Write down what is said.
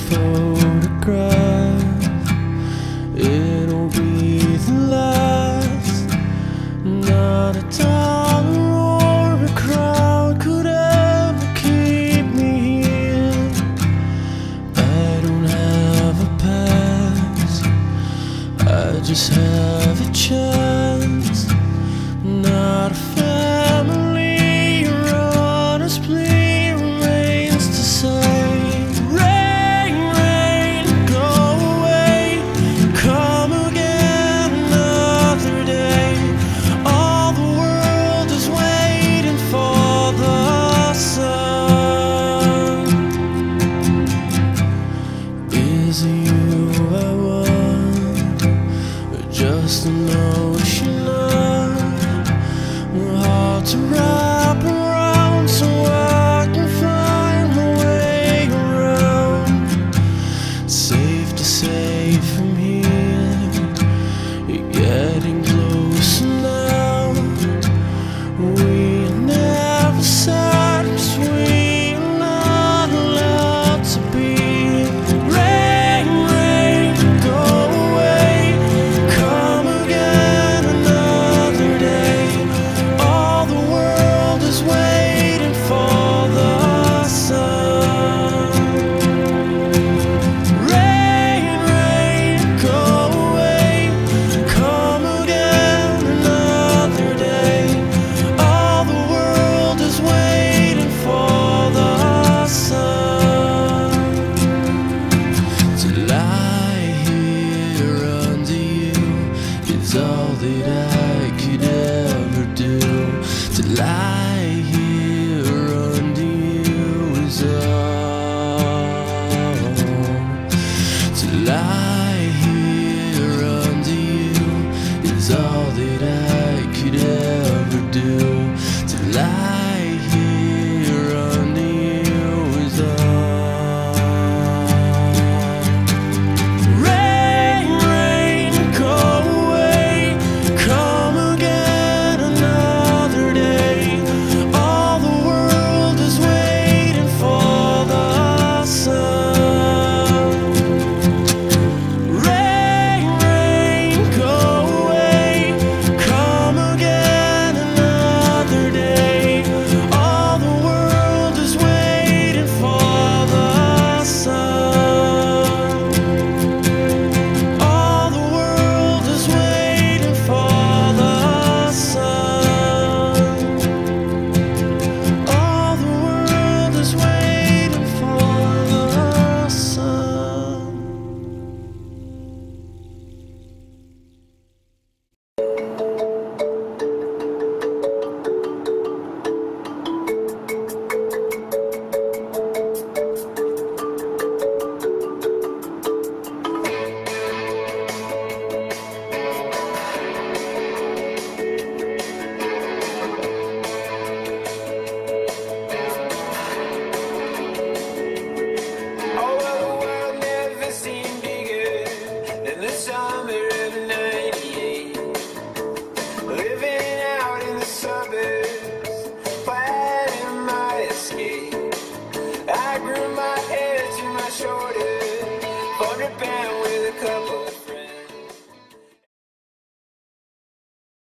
photograph. It'll be the last. Not a dollar or a crowd could ever keep me here. I don't have a past, I just have a chance. Not a family, your honest plea remains to say, rain, rain, go away, come again another day. All the world is waiting for the sun. Is it you I want, or just an ocean of hard to wrap around, so I can find my way around? Safe to say from here, you're getting closer now. We are never sad, 'cause we are not allowed to be. Rain, rain, go away, come again another day. All the world is waiting for the sun. Rain, rain, go away, come again another day. All the world is waiting for the sun. To lie here under you is all that I could ever do. To lie here under you is all. To lie here under you is all that I could ever do. To lie here under you is all. Rain, rain, go away, come again another day. All the world is waiting for the sun. Rain, rain, go away, come again another day. All the world is waiting for the sun. All the world is waiting for the sun. All the world is waiting for the sun. Oh, well, the world never seemed bigger than the summer of '98. Living out in the suburbs, planning my escape. I grew my hair to my shoulders, 400 pound with a couple